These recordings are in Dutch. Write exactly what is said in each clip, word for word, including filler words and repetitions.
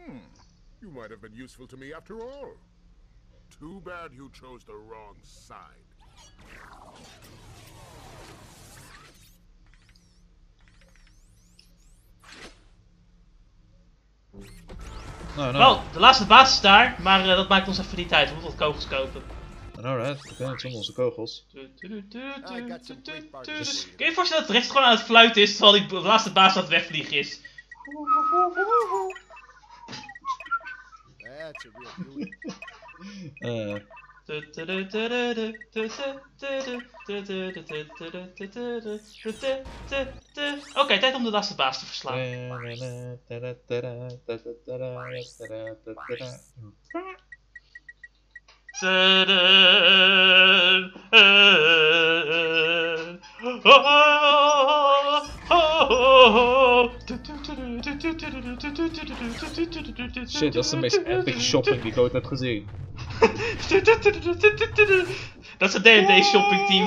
Hmm. You might have been useful to me after all. Too bad you chose the wrong side. Nou, nou. Wel, de laatste baas is daar, maar uh, dat maakt ons even niet uit. We moeten wat kogels kopen. Nou, hè, we kunnen het zonder onze kogels. Kun je je voorstellen dat het rechts gewoon aan het fluiten is, terwijl die laatste baas aan het wegvliegen is? That's a real beauty. Uh. Oké, okay, tijd om de laatste baas te verslaan. Shit, dat is de meest epic shopping die ik ooit heb gezien. Dat is het D en D shopping team.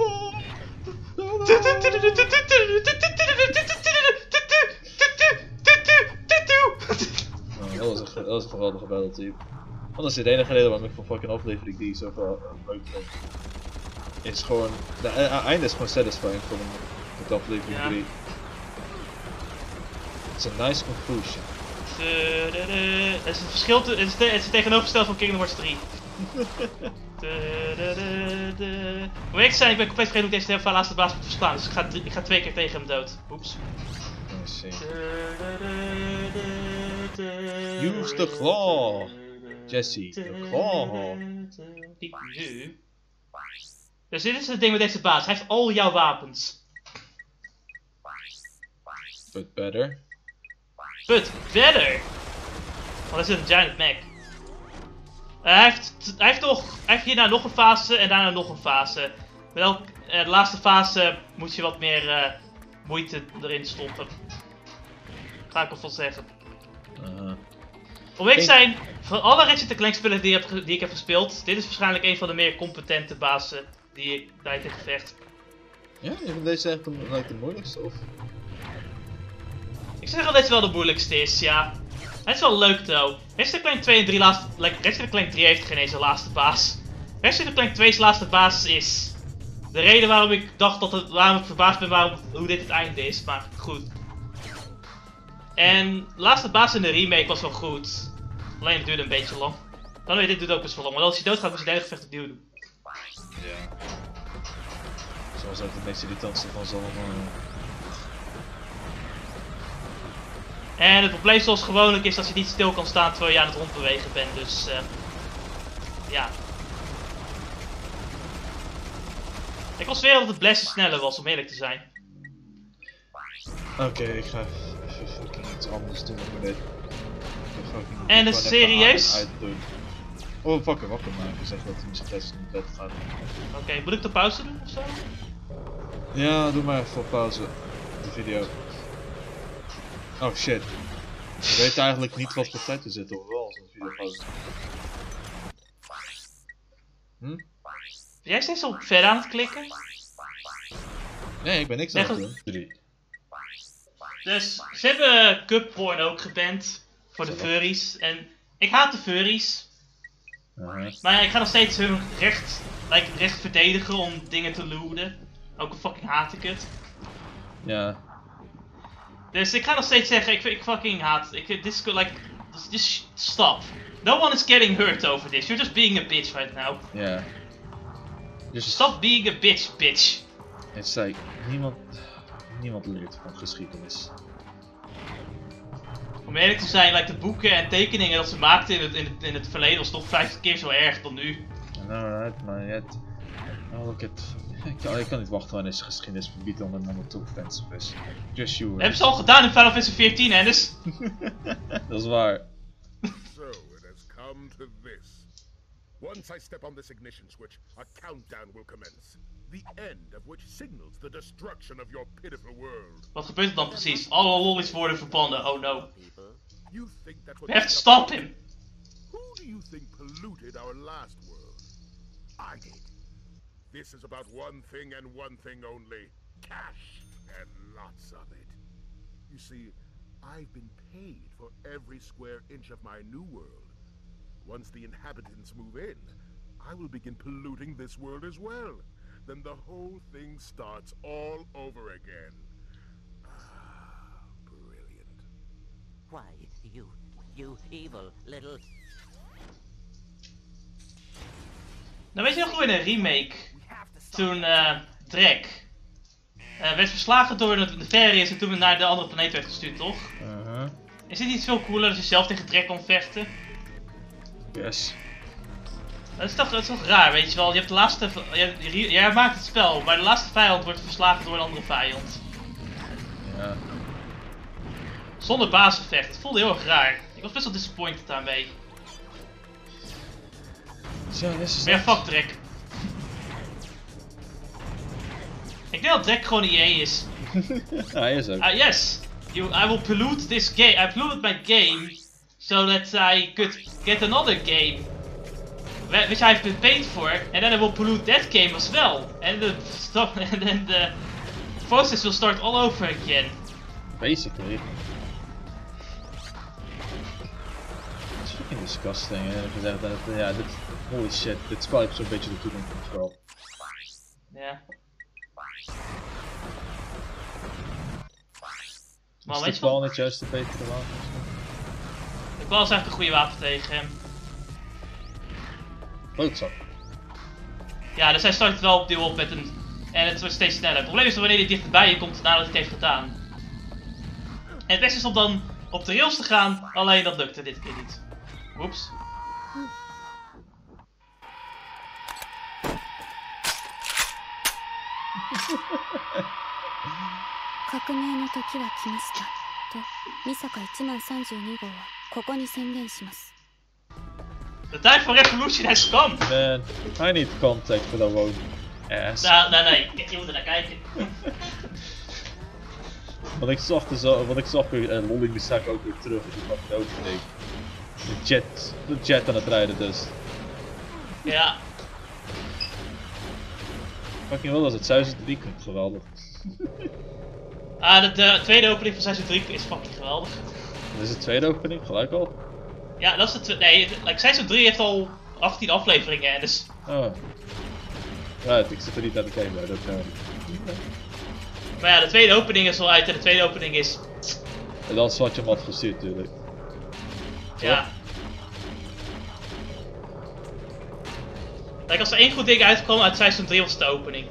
Oh, dat was een, dat was een geweldige battle team. Anders is het enige reden waarom ik van fucking aflevering die zo uh, leuk vind. Is gewoon, de uh, einde is gewoon satisfying voor me. Met aflevering ja. drie. Het is een nice conclusion. Het is het verschil, het is, het is het tegenovergestelde van Kingdom Hearts drie. Om eerlijk te zijn, ik ben compleet vergeten hoe ik deze hele laatste baas moet verslaan, dus ik ga, ik ga twee keer tegen hem dood. Oeps. Use the claw! Jesse, the claw! Niet nu. Dus dit is het ding met deze baas, hij heeft al jouw wapens. But better. But better! Want hij zit een giant mech. Uh, hij, heeft, hij, heeft nog, hij heeft hierna nog een fase en daarna nog een fase. Met elk, uh, de laatste fase moet je wat meer uh, moeite erin stoppen. Ga ik alvast zeggen. Uh, Om ik zijn, van alle Ratchet en Clank spellen die, heb, die ik heb gespeeld, dit is waarschijnlijk een van de meer competente bazen die ik bij heb gevecht. Ja, je vindt deze echt de, like, de moeilijkste of? Ik zeg dat deze wel de moeilijkste is, ja. Het is wel leuk though. Ratchet en Clank twee en drie laatste, like, Ratchet en Clank drie heeft geen eens een laatste baas. Ratchet en Clank twee's laatste baas is de reden waarom ik dacht dat het, waarom ik verbaasd ben waarom, hoe dit het einde is, maar goed. En de laatste baas in de remake was wel goed. Alleen het duurde een beetje lang. Dan weet je, dit duurt ook best wel lang, want als je doodgaat moet je het hele gevecht opnieuw doen. Ja. Zoals ook de meest irritantste van ze allemaal. En het probleem zoals gewoonlijk is dat je niet stil kan staan terwijl je aan het rondbewegen bent, dus uh, ja. Ik was weer dat het blessen sneller was, om eerlijk te zijn. Oké, okay, ik ga even fucking iets anders doen met dit. En is serieus? Oh, fuck, wakker maar. Ik zeg dat hij misschien best in bed gaat. Oké, okay, moet ik de pauze doen ofzo? Ja, doe maar even op pauze. De video. Oh shit. Je weet eigenlijk niet wat voor tijd er zit, of wel, als een video pauze. Hm? Ben jij steeds op verder aan het klikken? Nee, ik ben niks aan het doen. Drie. Dus, ze hebben Cup Porn ook geband voor de furries. En ik haat de furries. Uh-huh. Maar ja, ik ga nog steeds hun recht, like, recht verdedigen om dingen te looten. Ook al fucking haat ik het. Ja. Dus ik ga nog steeds zeggen, ik, ik fucking haat. Ik, this is like, just stop. No one is getting hurt over this. You're just being a bitch right now. Ja. Yeah. Dus stop being a bitch, bitch. Het is like, niemand, niemand leert van geschiedenis. Om eerlijk te zijn, like, de boeken en tekeningen dat ze maakten in het, in het, in het verleden was toch vijftig keer zo erg dan nu. Alright, maar het... Oh, look at... Ik kan, ik kan niet wachten wanneer deze geschiedenis verbiedt om een nummer te offensive is. Just you. Hebben ze al gedaan in Final Fantasy veertien, Hennis? Dat is waar. So it has come to this. Once I step on this ignition switch, a countdown will commence. The end of which signals the destruction of your pitiful world. Wat gebeurt er dan precies? Alle lollies worden verbannen, oh no. You think that's what We have to stop him. Who do you think polluted our last world? I did. This is about one thing and one thing only. Cash. And lots of it. You see, I've been paid for every square inch of my new world. Once the inhabitants move in, I will begin polluting this world as well. Then the whole thing starts all over again. Ah, brilliant. Why, you, you evil little... Nou weet je nog gewoon in een remake, toen uh, Drek uh, werd verslagen door de Nefarious en toen naar de andere planeet werd gestuurd, toch? Uh-huh. Is dit niet veel cooler als je zelf tegen Drek kon vechten? Yes. Dat is toch, dat is toch raar, weet je wel? Je hebt de laatste, jij, jij maakt het spel, maar de laatste vijand wordt verslagen door een andere vijand. Ja. Zonder basisvecht, het voelde heel erg raar. Ik was best wel disappointed daarmee. Zo, dit is Maar ja, fuck Drek. Ik denk dat Drek gewoon E A is. Hij is ook. Uh, yes, you, I will pollute this game. I polluted my game so that I could get another game, which I've been paid for, and then I will pollute that game as well. And the stop, and then the process will start all over again. Basically. It's fucking disgusting. Hè? Dat, ja, dit, holy shit, dit spel heeft zo'n beetje de toekomst van het spel. Ja. Is dit wel niet juist de betere wapen? Ik was echt een goede wapen tegen hem. Klootzak. Ja, dus hij start wel opnieuw op met een... En het wordt steeds sneller. Het probleem is dat wanneer hij dichterbij je komt nadat hij het heeft gedaan. En het beste is om dan op de rails te gaan, alleen dat lukte dit keer niet. Oeps. 革命の時は来ましたとミサカいちまんさんじゅうに号はここに宣言します。 De tijd van Revolution has come! Man, I need contact for that one ass. Nou, nee, nee, je moet er naar kijken. Want ik zag dus al, want ik zag weer uh, Lolly Misaka ook weer terug in die fucking opening. De jet, de jet aan het rijden dus. Ja. Fucking wel als het seizoen drie komt, geweldig. Ah, de, de tweede opening van seizoen drie is fucking geweldig. Dit is de tweede opening, gelijk al? Ja, dat is de tweede. Nee, like, seizoen drie heeft al achttien afleveringen, dus... Oh. Right, ik zit er niet aan te kijken, maar dat kan niet. Maar ja, de tweede opening is al uit en de tweede opening is... En dan is wat je hem had gestuurd natuurlijk. Ja. Like, als er één goed ding uitkwam uit seizoen drie was het de opening.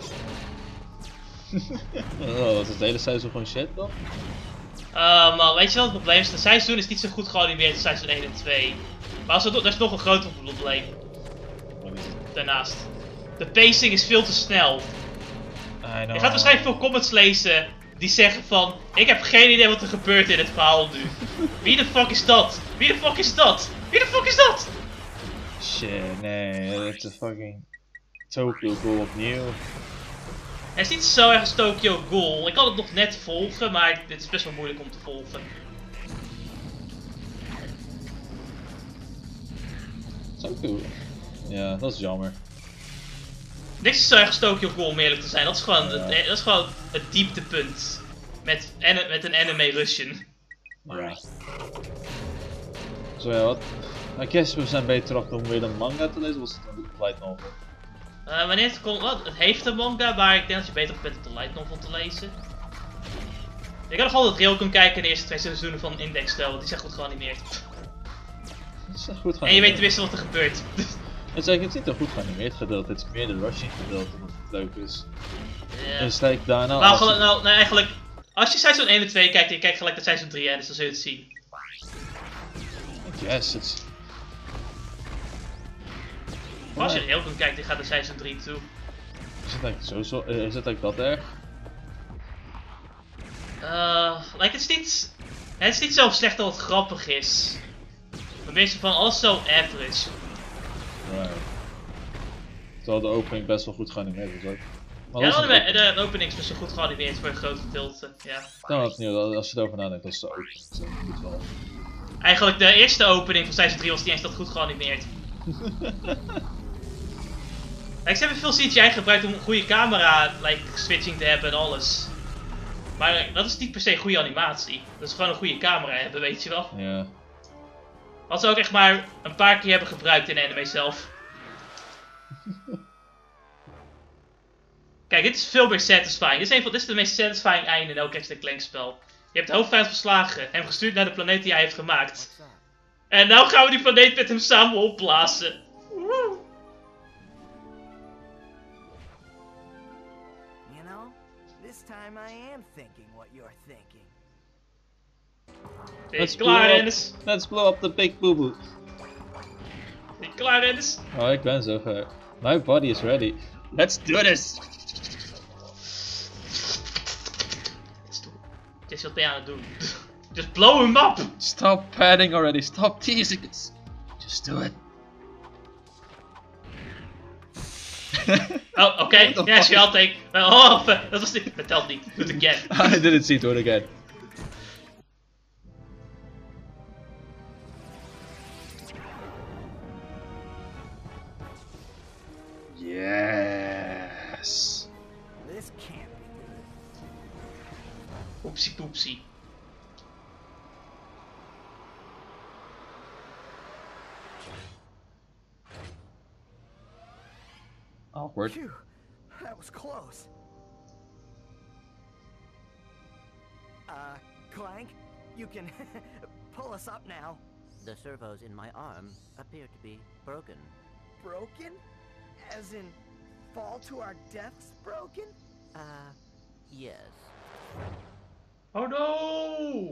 Oh, was het hele seizoen gewoon shit dan? Uh, maar weet je wat het probleem is? Het seizoen is niet zo goed geanimeerd als seizoen één en twee. Maar als er, dat is nog een groter probleem. Wat is het? Daarnaast. De pacing is veel te snel. Je gaat waarschijnlijk veel comments lezen die zeggen van... Ik heb geen idee wat er gebeurt in het verhaal nu. Wie de fuck is dat? Wie de fuck is dat? Wie de fuck is dat? Shit, nee, het is fucking... Tokyo Ghoul opnieuw. Het is niet zo erg als Tokyo Ghoul. Ik kan het nog net volgen, maar dit is best wel moeilijk om te volgen. Tokyo? Ja, dat is jammer. Niks is zo erg als Tokyo Ghoul om eerlijk te zijn. Dat is gewoon, Ja. het, dat is gewoon het dieptepunt. Met, met een anime Russian. Ja. Zo ja, wat? I guess we zijn beter af om weer een manga te lezen, of was het een light novel? Uh, wanneer het komt, wat? Het heeft een manga, maar ik denk dat je beter bent om de light novel te lezen. Je kan nog altijd Railgun kijken in de eerste twee seizoenen van Index Style, want die zijn goed geanimeerd. Het is echt goed En je weet tenminste wat er gebeurt. Het is eigenlijk niet een goed geanimeerd gedeelte, het is meer de rushing gedeelte dat het leuk is. Ja. En steek daarna Maar als gel- je- nou, nou, eigenlijk, als je seizoen één en twee kijkt en je kijkt gelijk naar seizoen drie en dus dan zul je het zien. Yes, het is... Maar als je Railgun kijkt, die gaat naar seizoen drie toe. Is het eigenlijk zo, zo uh, is het eigenlijk dat erg? Uh, like, het is niet, het is niet zo slecht dat het grappig is. Maar meestal van alles zo average. Right. Terwijl de opening best wel goed geanimeerd is ook. Maar Ja, dat is de, een de, de opening is best wel goed geanimeerd voor een groot gedeelte, ja. Nou, opnieuw, als je erover nadenkt, dat is de opening. Dus dat moet wel. Eigenlijk de eerste opening van seizoen drie was niet eens dat goed geanimeerd. Like, ze hebben veel C G I gebruikt om een goede camera like, switching te hebben en alles. Maar dat is niet per se goede animatie. Dat is gewoon een goede camera hebben, weet je wel. Ja. Wat ze ook echt maar een paar keer hebben gebruikt in de anime zelf. Kijk, dit is veel meer satisfying. Dit is, een van, dit is de meest satisfying einde in elk Ratchet en Clank spel. Je hebt de hoofdvijand verslagen, hem gestuurd naar de planeet die hij heeft gemaakt. En nou gaan we die planeet met hem samen opblazen. Woe. You know, this time I am thinking what you're thinking. Ben Let's je klaar, blow up- Dennis? Let's blow up the big boo boo. Ben je klaar, Dennis? Oh, ik ben zover. My body is ready. Let's do this! Dit is wat ben je aan het doen. Just blow him up! Stop padding already. Stop teasing us. Just do it. Oh, oké. Okay. What the Yes, fuck? I'll take. Oh, dat was niet. Dat telt niet. Do it again. I didn't see it. Do it again. Yes. This can't be good. Oepsie poepsie. Awkward. Phew, that was close. Uh, Clank, you can pull us up now. The servos in my arm appear to be broken. Broken? As in, fall to our deaths broken? Uh, yes. Oh no!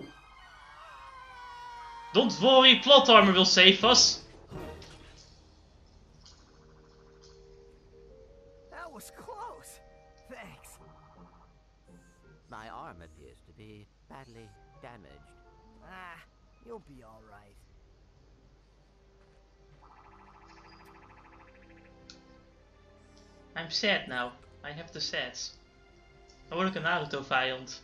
Don't worry, plot armor will save us. That was close. Thanks. My arm appears to be badly damaged. Ah, you'll be all right. I'm sad now. I have the sads. Dan word ik een Naruto vijand.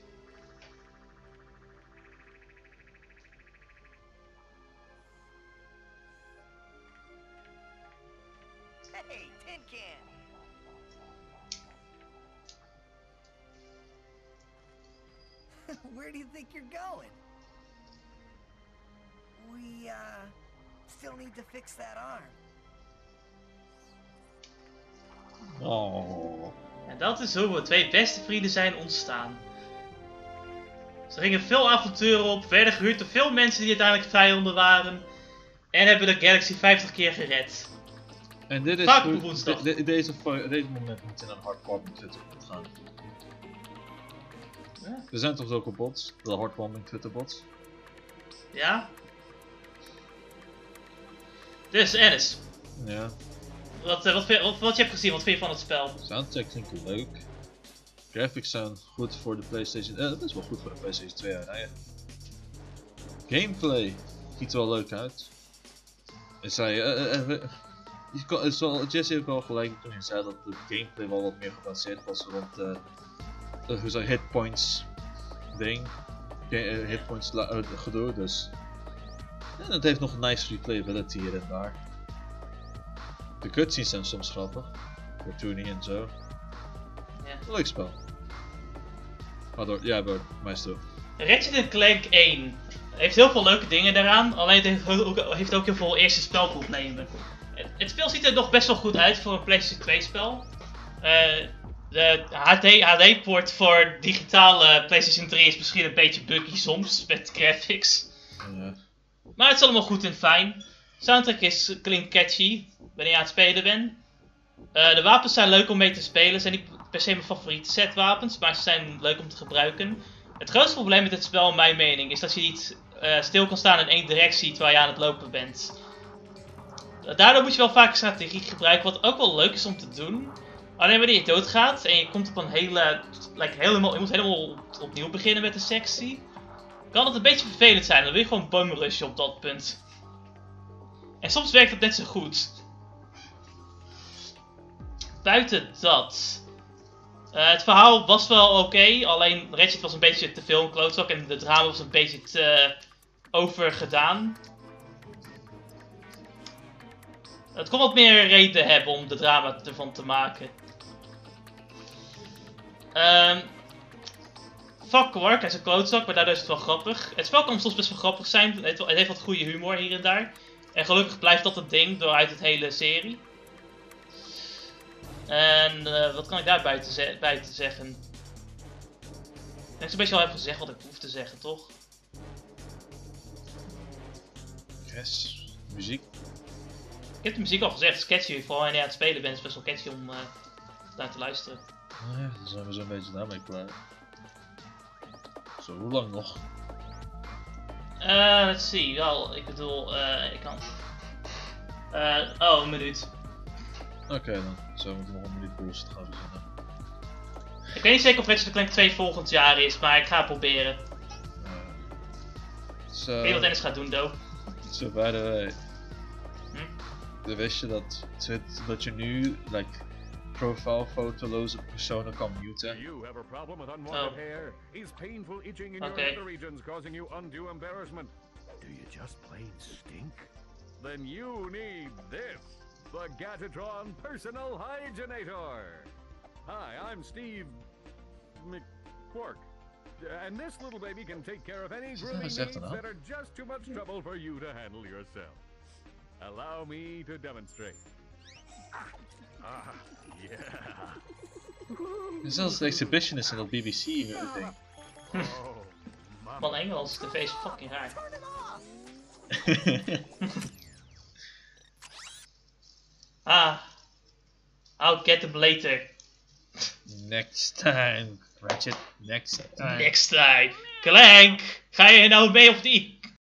Hey, Tin Can! Where do you think you're going? We, uh, still need to fix that arm. Oh. En dat is hoe we twee beste vrienden zijn ontstaan. Ze gingen veel avonturen op, werden gehuurd door veel mensen die uiteindelijk vijanden waren. En hebben de Galaxy vijftig keer gered. En dit is Vaak goed- op woensdag. de- de- deze, fo- deze moment moet in een hardwarming Twitter gaan. Ja. Er zijn toch zulke bots? De hardwarming Twitter bots? Ja? Dus, Ennis. Ja. Wat, eh, wat, vind- wat, wat je hebt gezien, wat vind je van het spel? Soundtrack klinkt leuk. Graphics zijn goed voor de PlayStation. Eh, dat is wel goed voor de PlayStation twee uiteindelijk. Gameplay ziet er wel leuk uit. En zei, eh, eh, eh, je kan- het is wel- Jesse heeft wel gelijk toen hij zei dat de gameplay wel wat meer gebaseerd was rond eh uh, hoe zei hitpoints ding, Ga- eh, hitpoints la- eh, gedoe. Dus en het heeft nog een nice replayability hier en daar. De cutscenes zijn soms grappig, cartoony en zo. Ja. Leuk spel. Maar door, ja, door mij stil. Ratchet en Clank één heeft heel veel leuke dingen daaraan, alleen het heeft ook, heeft ook heel veel eerste spelproblemen. Het, het spel ziet er nog best wel goed uit voor een PlayStation twee spel. Uh, de H D-poort voor digitale PlayStation drie is misschien een beetje buggy soms met graphics. Ja. Maar het is allemaal goed en fijn. Soundtrack is, klinkt catchy wanneer je aan het spelen bent. Uh, de wapens zijn leuk om mee te spelen. Ze zijn niet per se mijn favoriete setwapens, maar ze zijn leuk om te gebruiken. Het grootste probleem met dit spel, in mijn mening, is dat je niet uh, stil kan staan in één directie terwijl je aan het lopen bent. Uh, daardoor moet je wel vaak strategie gebruiken, wat ook wel leuk is om te doen. Alleen wanneer je doodgaat en je komt op een hele, like, helemaal, je moet helemaal opnieuw beginnen met de sectie, kan het een beetje vervelend zijn. Dan wil je gewoon bumrushen op dat punt. En soms werkt dat net zo goed. Buiten dat. Uh, het verhaal was wel oké, okay, alleen Ratchet was een beetje te veel een klootzak en de drama was een beetje te uh, overgedaan. Het kon wat meer reden hebben om de drama ervan te maken. Um, fuck Quark, hij is een klootzak, maar daardoor is het wel grappig. Het spel kan soms best wel grappig zijn, het heeft, het heeft wat goede humor hier en daar. En gelukkig blijft dat het ding dooruit het hele serie. En uh, wat kan ik daar buiten, ze buiten zeggen? Ik denk zo'n beetje al heb gezegd wat ik hoef te zeggen, toch? Yes, muziek. Ik heb de muziek al gezegd, het is catchy, vooral wanneer je aan het spelen bent, is het best wel catchy om uh, naar te luisteren. Nou ja, dan zijn we zo'n beetje daarmee klaar. Zo, hoe lang nog? Uh, let's see, wel, ik bedoel, uh, ik kan... Uh, oh, een minuut. Oké okay, dan, zo moeten we nog een minuut bullshit gaan verzinnen. Ik weet niet zeker of Ratchet Clank twee volgend jaar is, maar ik ga het proberen. Uh, so, ik weet wat Dennis gaat doen, though. So by the way, hm? wist je dat, dat je nu, like, profile fotoloze personen kan muten? You have a problem with unwanted Oh. hair. Is painful itching in Okay. your regions causing you undue embarrassment? Do you just plain stink? Then you need this, the Gadgetron Personal Hygienator. Hi, I'm Steve McQuark, and this little baby can take care of any grooming needs gezegd dan? that are just too much trouble for you to handle yourself. Allow me to demonstrate. Ah, ah yeah. Zelfs de exhibition is in dat B B C ding. Oh, mama. Man, Engels, tv is fucking raar. Ah, I'll get them later. Next time, Ratchet, next time. Next time. Clank, ga je nou mee of niet?